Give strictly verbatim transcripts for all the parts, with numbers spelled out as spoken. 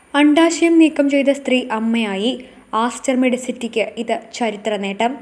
അണ്ഡാശയം നീക്കം ചെയ്ത സ്ത്രീ അമ്മയായി. ആസ്റ്റർ മെഡിസിറ്റിക്ക് ഇത് ചരിത്ര നേട്ടം.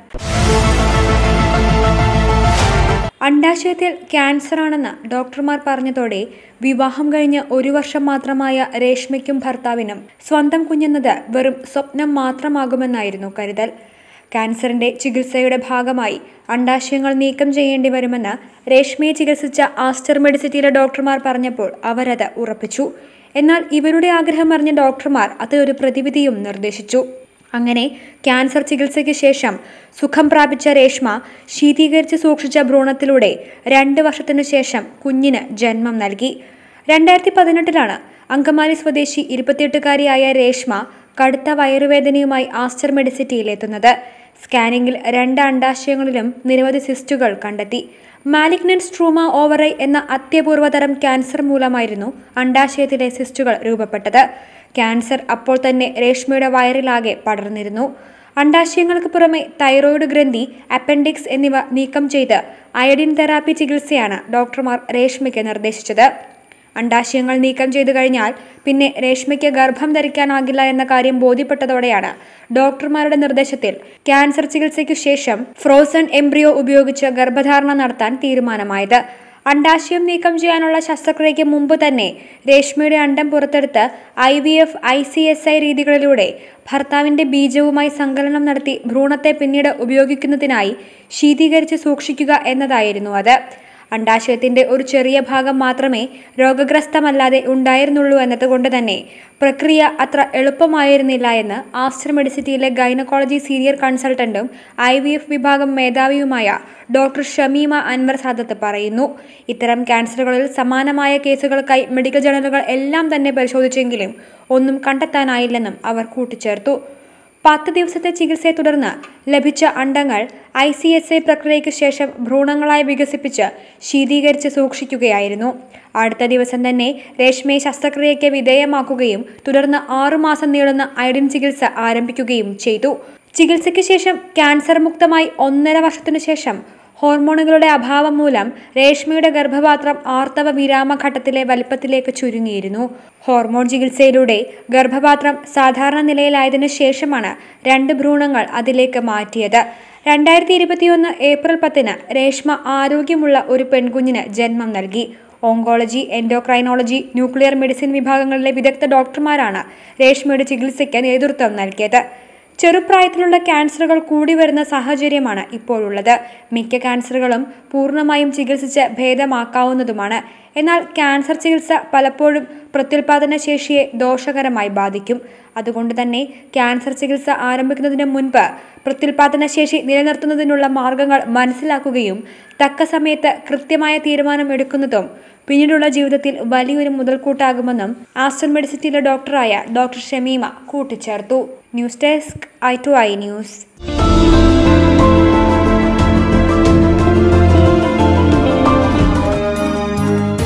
അണ്ഡാശയത്തിൽ ക്യാൻസറാണെന്ന് ഡോക്ടർമാർ പറഞ്ഞതോടെ വിവാഹം കഴിഞ്ഞ് ഒരു വർഷം മാത്രമായ രേഷ്മയ്ക്കും ഭർത്താവിനും സ്വന്തം കുഞ്ഞെന്നത് വെറും സ്വപ്നം മാത്രമാകുമെന്നായിരുന്നു കരുതൽ. ക്യാൻസറിന്റെ ചികിത്സയുടെ ഭാഗമായി അണ്ഡാശയങ്ങൾ നീക്കം ചെയ്യേണ്ടി വരുമെന്ന് രേഷ്മയെ ചികിത്സിച്ച ആസ്റ്റർ മെഡിസിറ്റിയിലെ ഡോക്ടർമാർ പറഞ്ഞപ്പോൾ അവരത് ഉറപ്പിച്ചു. എന്നാൽ ഇവരുടെ ആഗ്രഹം അറിഞ്ഞ ഡോക്ടർമാർ അത് ഒരു പ്രതിവിധിയും നിർദ്ദേശിച്ചു. അങ്ങനെ ക്യാൻസർ ചികിത്സയ്ക്ക് ശേഷം സുഖം പ്രാപിച്ച രേഷ്മ ശീതീകരിച്ച് സൂക്ഷിച്ച ഭ്രൂണത്തിലൂടെ രണ്ട് വർഷത്തിനു ശേഷം കുഞ്ഞിന് ജന്മം നൽകി. രണ്ടായിരത്തി പതിനെട്ടിലാണ് അങ്കമാലി സ്വദേശി ഇരുപത്തിയെട്ടുകാരിയായ രേഷ്മ കടുത്ത വയറുവേദനയുമായി ആസ്റ്റർ മെഡിസിറ്റിയിലെത്തുന്നത്. സ്കാനിംഗിൽ രണ്ട് അണ്ഡാശയങ്ങളിലും നിരവധി സിസ്റ്റുകൾ കണ്ടെത്തി. മാലിഗ്നന്റ് സ്ട്രൂമ ഓവറൈ എന്ന അത്യപൂർവതരം ക്യാൻസർ മൂലമായിരുന്നു അണ്ഡാശയത്തിലെ സിസ്റ്റുകൾ രൂപപ്പെട്ടത്. ക്യാൻസർ അപ്പോൾ തന്നെ രേഷ്മയുടെ വയറിലാകെ പടർന്നിരുന്നു. അണ്ഡാശയങ്ങൾക്ക് പുറമെ തൈറോയിഡ് ഗ്രന്ഥി, അപ്പൻഡിക്സ് എന്നിവ നീക്കം ചെയ്ത് അയഡിൻ തെറാപ്പി ചികിത്സയാണ് ഡോക്ടർമാർ രേഷ്മയ്ക്ക് നിർദ്ദേശിച്ചത്. അണ്ഡാശയങ്ങൾ നീക്കം ചെയ്തു കഴിഞ്ഞാൽ പിന്നെ രേഷ്മയ്ക്ക് ഗർഭം ധരിക്കാനാകില്ല എന്ന കാര്യം ബോധ്യപ്പെട്ടതോടെയാണ് ഡോക്ടർമാരുടെ നിർദ്ദേശത്തിൽ ക്യാൻസർ ചികിത്സയ്ക്കു ശേഷം ഫ്രോസൺ എംബ്രിയോ ഉപയോഗിച്ച് ഗർഭധാരണ നടത്താൻ തീരുമാനമായത്. അണ്ഡാശയം നീക്കം ചെയ്യാനുള്ള ശസ്ത്രക്രിയയ്ക്ക് മുമ്പ് തന്നെ രേഷ്മയുടെ അണ്ഡം പുറത്തെടുത്ത് I V F I C S I രീതികളിലൂടെ ഭർത്താവിന്റെ ബീജവുമായി സങ്കലനം നടത്തി ഭ്രൂണത്തെ പിന്നീട് ഉപയോഗിക്കുന്നതിനായി ശീതീകരിച്ച് സൂക്ഷിക്കുക എന്നതായിരുന്നു അത്. അണ്ഡാശയത്തിന്റെ ഒരു ചെറിയ ഭാഗം മാത്രമേ രോഗഗ്രസ്തമല്ലാതെ ഉണ്ടായിരുന്നുള്ളൂ എന്നതുകൊണ്ട് തന്നെ പ്രക്രിയ അത്ര എളുപ്പമായിരുന്നില്ല എന്ന് ആസ്റ്റർ മെഡിസിറ്റിയിലെ ഗൈനക്കോളജി സീനിയർ കൺസൾട്ടന്റും ഐ വി എഫ് വിഭാഗം മേധാവിയുമായ ഡോക്ടർ ഷമീമ അൻവർ സാദത്ത് പറയുന്നു. ഇത്തരം ക്യാൻസറുകളിൽ സമാനമായ കേസുകൾക്കായി മെഡിക്കൽ ജേണലുകൾ എല്ലാം തന്നെ പരിശോധിച്ചെങ്കിലും ഒന്നും കണ്ടെത്താനായില്ലെന്നും അവർ കൂട്ടിച്ചേർത്തു. പത്ത് ദിവസത്തെ ചികിത്സയെ തുടർന്ന് ലഭിച്ച അണ്ഡങ്ങൾ ഐ സി എസ് ഐ പ്രക്രിയയ്ക്ക് ശേഷം ഭ്രൂണങ്ങളായി വികസിപ്പിച്ച് ശീതീകരിച്ച് സൂക്ഷിക്കുകയായിരുന്നു. അടുത്ത ദിവസം തന്നെ രേഷ്മയെ ശസ്ത്രക്രിയയ്ക്ക് വിധേയമാക്കുകയും തുടർന്ന് ആറുമാസം നീളുന്ന അയഡിൻ ചികിത്സ ആരംഭിക്കുകയും ചെയ്തു. ചികിത്സയ്ക്ക് ശേഷം ക്യാൻസർ മുക്തമായി ഒന്നര വർഷത്തിനു ശേഷം ഹോർമോണുകളുടെ അഭാവം മൂലം രേഷ്മയുടെ ഗർഭപാത്രം ആർത്തവ വിരാമഘട്ടത്തിലെ വലിപ്പത്തിലേക്ക് ചുരുങ്ങിയിരുന്നു. ഹോർമോൺ ചികിത്സയിലൂടെ ഗർഭപാത്രം സാധാരണ നിലയിലായതിനു ശേഷമാണ് രണ്ട് ഭ്രൂണങ്ങൾ അതിലേക്ക് മാറ്റിയത്. രണ്ടായിരത്തി ഇരുപത്തിയൊന്ന് ഏപ്രിൽ പത്തിന് രേഷ്മ ആരോഗ്യമുള്ള ഒരു പെൺകുഞ്ഞിന് ജന്മം നൽകി. ഓങ്കോളജി, എൻഡോക്രൈനോളജി, ന്യൂക്ലിയർ മെഡിസിൻ വിഭാഗങ്ങളിലെ വിദഗ്ധ ഡോക്ടർമാരാണ് രേഷ്മയുടെ ചികിത്സയ്ക്ക് നേതൃത്വം നൽകിയത്. ചെറുപ്രായത്തിലുള്ള ക്യാൻസറുകൾ കൂടി വരുന്ന സാഹചര്യമാണ് ഇപ്പോഴുള്ളത്. മിക്ക ക്യാൻസറുകളും പൂർണ്ണമായും ചികിത്സിച്ച് ഭേദമാക്കാവുന്നതുമാണ്. എന്നാൽ ക്യാൻസർ ചികിത്സ പലപ്പോഴും പ്രത്യുൽപാദന ശേഷിയെ ദോഷകരമായി ബാധിക്കും. അതുകൊണ്ട് തന്നെ ക്യാൻസർ ചികിത്സ ആരംഭിക്കുന്നതിന് മുൻപ് പ്രത്യുൽപാദന ശേഷി നിലനിർത്തുന്നതിനുള്ള മാർഗങ്ങൾ മനസ്സിലാക്കുകയും തക്ക സമയത്ത് കൃത്യമായ തീരുമാനം എടുക്കുന്നതും പിന്നീടുള്ള ജീവിതത്തിൽ വലിയൊരു മുതൽക്കൂട്ടാകുമെന്നും ആസ്റ്റർ മെഡിസിറ്റിയിലെ ഡോക്ടറായ ഡോക്ടർ ഷമീമ കൂട്ടിച്ചേർത്തു. News desk I two I news.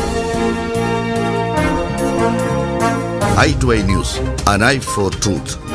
I two I news, an eye for truth.